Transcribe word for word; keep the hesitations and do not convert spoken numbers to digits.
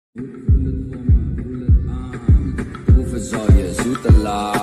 Vul het voor me, vul het aan. Proeven zal je zoete laag.